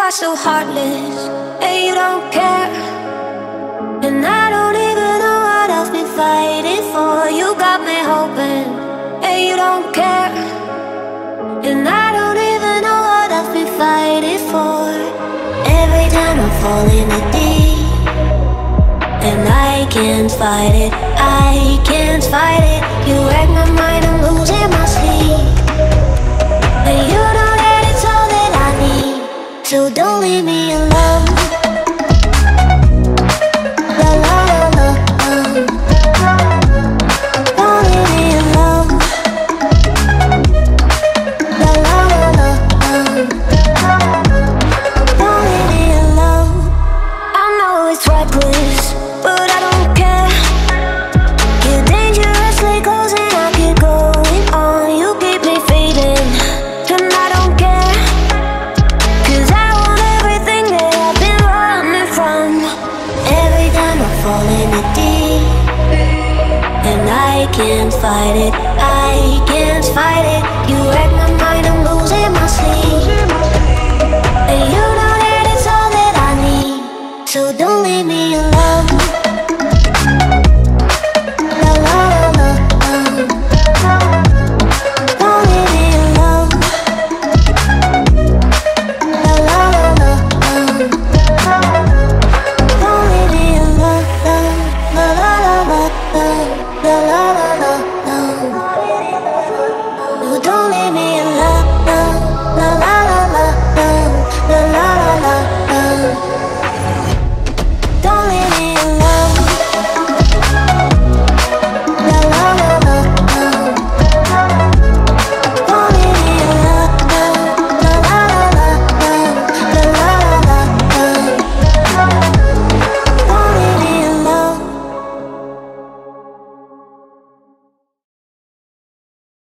are so heartless, and you don't care. And I don't even know what I've been fighting for. You got me hoping, and you don't care. And I don't even know what I've been fighting for. Every time I fall in the deep, and I can't fight it, I can't fight it. You wreck my mind, I'm losing my sleep. And you know that it's all that I need, so don't leave me.